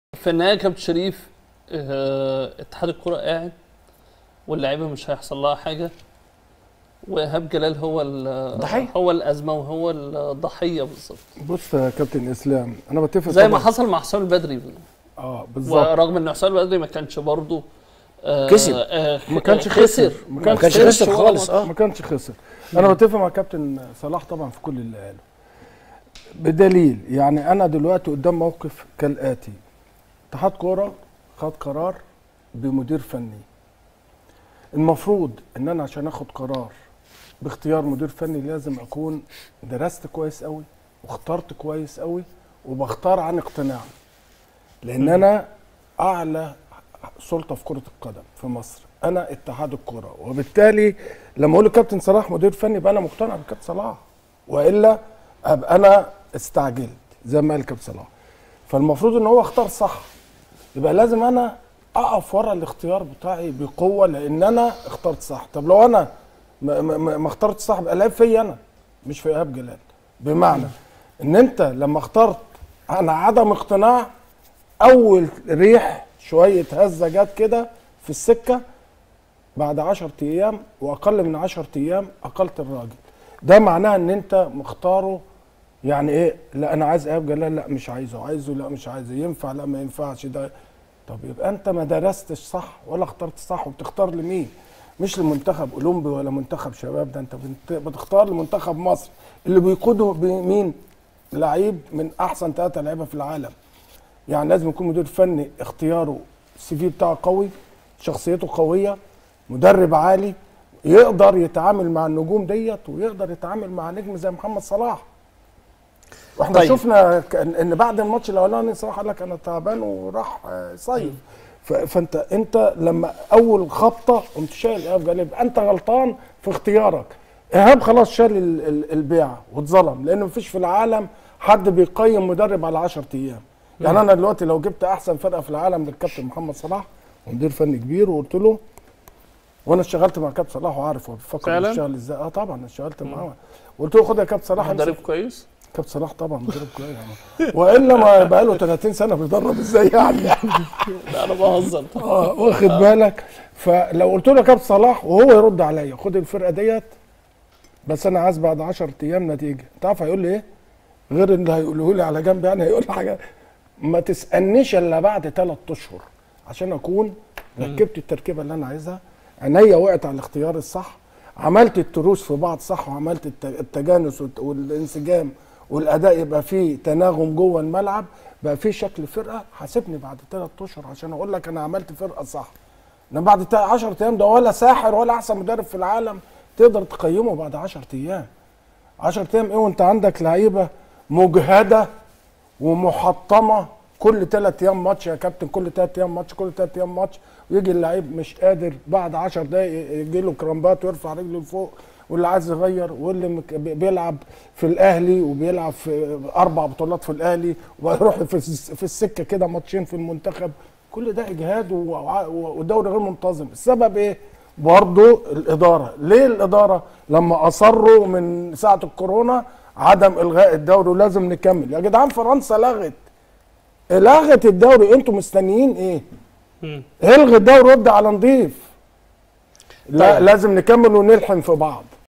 في النهايه يا كابتن شريف، اتحاد الكوره قاعد واللعيبه مش هيحصل لها حاجه، وايهاب جلال هو الازمه وهو الضحيه بالظبط. بص يا كابتن اسلام، انا بتفق زي ما حصل مع حسام البدري. بالظبط. ورغم ان حسام البدري ما كانش برضه كسب، ما كانش خسر، ما كانش خسر خالص. ما كانش خسر. انا بتفق مع كابتن صلاح طبعا في كل اللي قاله، بدليل يعني انا دلوقتي قدام موقف كالاتي: اتحاد كوره خد قرار بمدير فني. المفروض ان انا عشان اخد قرار باختيار مدير فني لازم اكون درست كويس قوي واخترت كويس قوي وبختار عن اقتناع، لان انا اعلى سلطه في كره القدم في مصر، انا اتحاد الكوره، وبالتالي لما اقول لكابتن صلاح مدير فني يبقى انا مقتنع بكابتن صلاح، والا ابقى انا استعجلت زي ما قال كابتن صلاح. فالمفروض ان هو اختار صح، يبقى لازم انا اقف ورا الاختيار بتاعي بقوه لان انا اخترت صح. طب لو انا ما اخترت صح يبقى العيب فيا انا مش في ايهاب جلال. بمعنى ان انت لما اخترت انا عدم اقتناع، اول ريح شويه هزه جت كده في السكه، بعد 10 ايام واقل من 10 ايام اقلت الراجل. ده معناه ان انت مختاره يعني ايه؟ لا انا عايز ايهاب جلال، لا مش عايزه، عايزه لا مش عايزه، ينفع لا ما ينفعش ده. طب يبقى انت ما درستش صح ولا اخترت صح، وبتختار لمين؟ مش لمنتخب اولمبي ولا منتخب شباب، ده انت بتختار لمنتخب مصر اللي بيقوده مين؟ لعيب من احسن 3 لعيبه في العالم. يعني لازم يكون مدير فني اختياره السي في بتاعه قوي، شخصيته قويه، مدرب عالي، يقدر يتعامل مع النجوم ديت ويقدر يتعامل مع نجم زي محمد صلاح. واحنا طيب. شفنا ان بعد الماتش الاولاني صلاح قال لك انا تعبان وراح صيف. فانت لما اول خبطه قمت شايل ايهاب جلال، يبقى انت غلطان في اختيارك. ايهاب خلاص شال البيعه واتظلم، لان مفيش في العالم حد بيقيم مدرب على 10 ايام. يعني انا دلوقتي لو جبت احسن فرقه في العالم للكابتن محمد صلاح ومدير فني كبير وقلت له، وانا اشتغلت مع كابتن صلاح وعارف هو بيفكر بيشتغل ازاي. طبعا انا اشتغلت معاه وقلت له خد يا كابتن صلاح مدرب كويس. كابتن صلاح طبعا مدرب كويس والا ما بقى له 30 سنه بيدرب ازاي يعني. لا انا بهزر. واخد بالك. فلو قلت له يا كابتن صلاح وهو يرد عليا خد الفرقه ديت بس انا عايز بعد 10 ايام نتيجه، انت عارف هيقول لي ايه؟ غير اللي هيقوله لي على جنب، يعني هيقول لي حاجه ما تسالنيش الا بعد 3 اشهر عشان اكون ركبت التركيبه اللي انا عايزها، عينيا وقعت على الاختيار الصح، عملت التروس في بعض صح، وعملت التجانس والانسجام والاداء يبقى فيه تناغم جوه الملعب، بقى فيه شكل فرقه. حاسبني بعد 3 اشهر عشان اقول لك انا عملت فرقه صح. انما بعد 10 ايام ده ولا ساحر ولا احسن مدرب في العالم تقدر تقيمه بعد 10 ايام. 10 ايام ايه وانت عندك لعيبه مجهده ومحطمه كل 3 ايام ماتش يا كابتن، كل 3 ايام ماتش، كل 3 ايام ماتش، ويجي اللعيب مش قادر بعد 10 دقايق يجي له كرامبات ويرفع رجله لفوق، واللي عايز يغير، واللي بيلعب في الاهلي وبيلعب في 4 بطولات في الاهلي ويروح في السكه كده ماتشين في المنتخب. كل ده اجهاد ودوري غير منتظم. السبب ايه؟ برضه الاداره. ليه الاداره؟ لما اصروا من ساعه الكورونا عدم الغاء الدوري ولازم نكمل. يا جدعان فرنسا لغت الدوري، انتوا مستنيين ايه؟ الغي الدوري ورد على نضيف. لا لازم نكمل ونلحم في بعض.